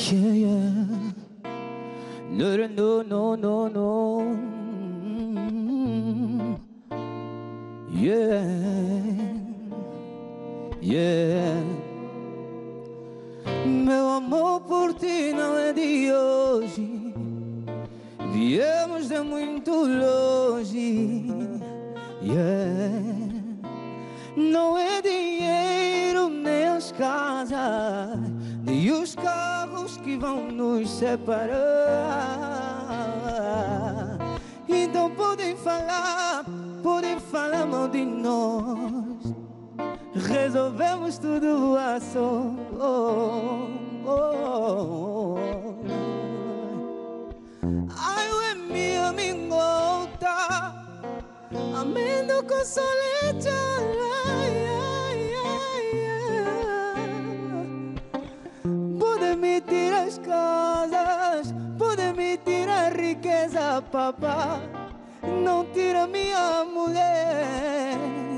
Yeah, yeah. No, no, no, no, no. Yeah, yeah. Meu amor por ti não é de hoje. Viemos de muito longe. Yeah. Não é dinheiro, nem as casas, nem os carros que vão nos separar. Então podem falar mal de nós. Resolvemos tudo a sós. Ai, é minha amigota, amendo con solecha. Pode me tirar as casas, pode me tirar riqueza, papá, não tira minha mulher.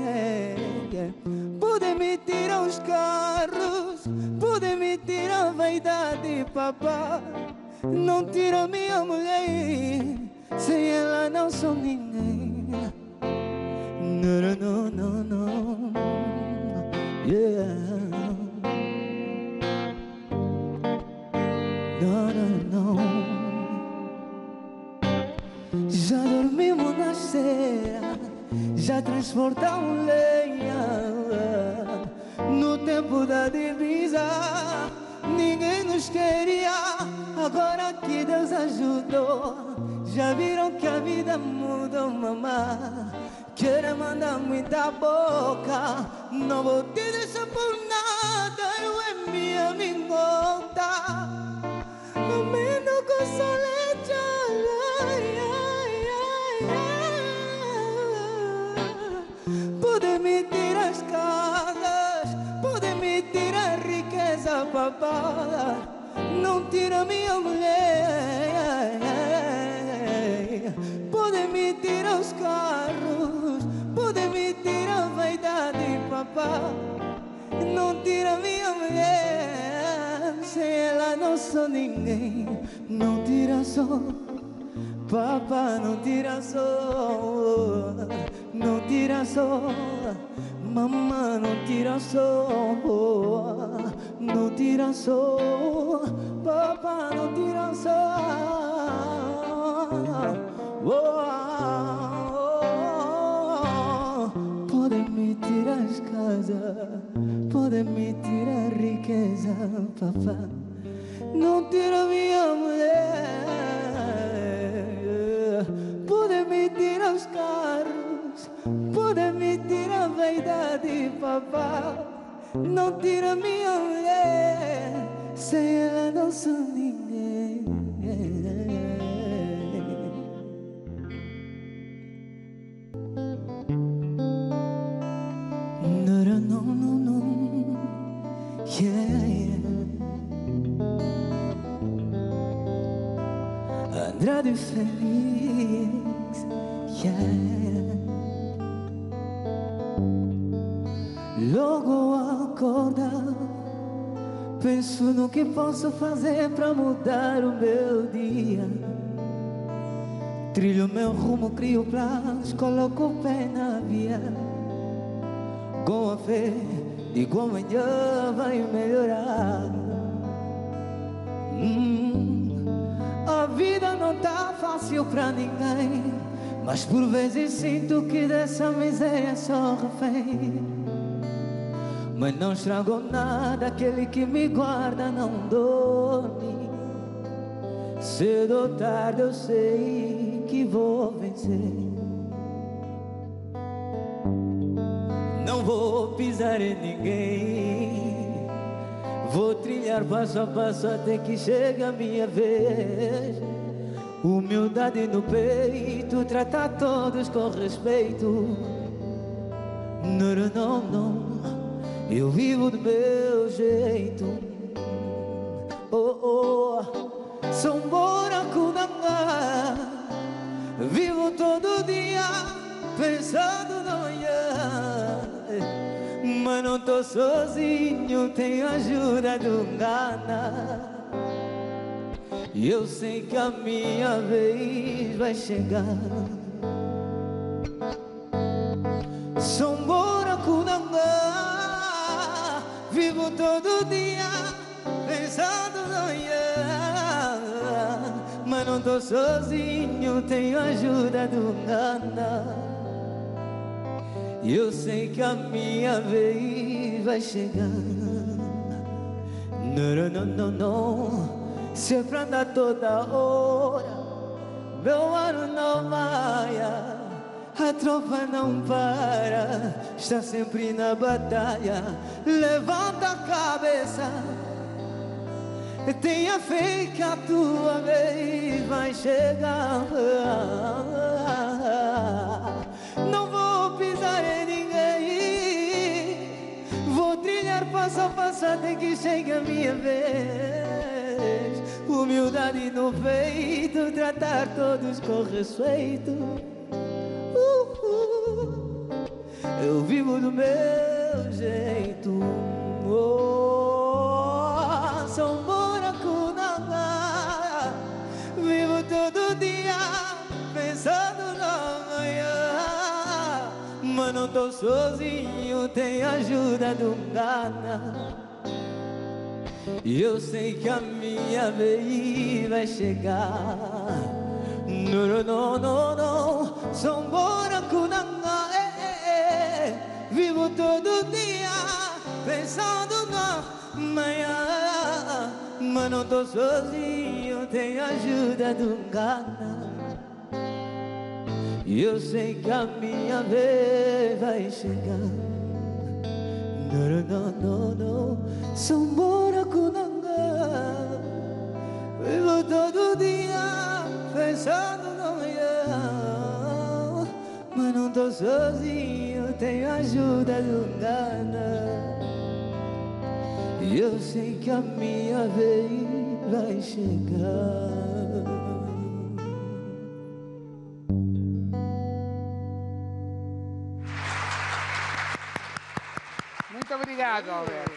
Pode me tirar os carros, pode me tirar a vaidade, papá, não tira minha mulher. Sem ela não sou ninguém. No, no, no, no. Yeah. No, no, no. Já dormimos na esteira, já transportamos lenha. No tempo da divisa, ninguém nos queria. Agora que Deus ajudou, já viram que a vida mudou, mamá. Quer mandar muita boca, não vou te deixar por nada. Eu é minha amigota, amendo com solecha. Pode me tirar as casas, pode me tirar riqueza, papá, não tira minha mulher. Pode me tirar os carros, pode me tirar a vaidade, papá, não tira minha mulher. Sem ela não sou ninguém. Não tira só, papá, não tira só. Não tira só, mamãe, não tira só. Não tira só, papá, não tira só. Pode me tirar as casas, pode me tirar riqueza, papá, não tira minha mulher. Pode me tirar os carros, pode me tirar a vaidade, papá, não tira minha mulher. Sem ela não sou ninguém. No, no, no, no. Yeah, yeah. Andrade Félix. Yeah. Logo acordar, penso no que posso fazer pra mudar o meu dia. Trilho meu rumo, crio planos, coloco o pé na via, com a fé de que amanhã vai melhorar. A vida não tá fácil pra ninguém, mas por vezes sinto que dessa miséria sou refém. Mas não estrago nada, aquele que me guarda não dorme. Cedo ou tarde eu sei que vou vencer. Não vou pisar em ninguém, vou trilhar passo a passo até que chegue a minha vez. Humildade no peito, tratar todos com respeito. Não, não, não, eu vivo do meu jeito. Oh, oh, sou um buraco na mar, vivo todo dia pensando no amanhã. Mas não tô sozinho, tenho ajuda do Gana. E eu sei que a minha vez vai chegar. Sou um buraco na mão, vivo todo dia pensando no amanhã. Mas não tô sozinho, tenho ajuda do nada. E eu sei que a minha vez vai chegar. Não, não, não, não. Se é pra andar toda hora, meu ano não vai. A tropa não para, está sempre na batalha. Levanta a cabeça, tenha fé que a tua vez vai chegar. Não vou pisar em ninguém, vou trilhar passo a passo até que chegue a minha vez. Humildade no peito, tratar todos com respeito. Eu vivo do meu jeito. Sou um buraco na água, vivo todo dia pensando no amanhã. Mas não tô sozinho, tenho ajuda do nada. E eu sei que a minha vez vai chegar. Não, não, não, não. Sou um buraco na água, vivo todo dia pensando no amanhã. Mas não tô sozinho, tenho ajuda do gana. E eu sei que a minha vez vai chegar. Não, não, não, não. Sou um buraco na água, vivo todo dia pensando no amanhã. Mas não tô sozinho, tenho ajuda do nada. E eu sei que a minha vez vai chegar. Muito obrigado, Alberto.